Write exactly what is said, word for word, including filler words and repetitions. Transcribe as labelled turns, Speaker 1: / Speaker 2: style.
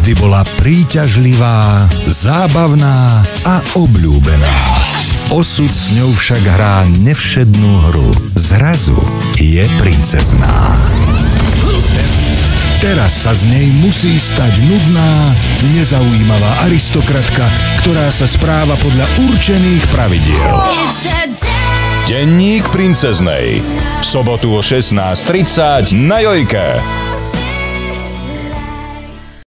Speaker 1: Vždy bola príťažlivá, zábavná a obľúbená. Osud s ňou však hrá nevšednú hru. Zrazu je princezná. Teraz sa z nej musí stať nudná, nezaujímavá aristokratka, ktorá sa správa podľa určených pravidiel. Denník princeznej. V sobotu o šestnásť tridsať na Jojke.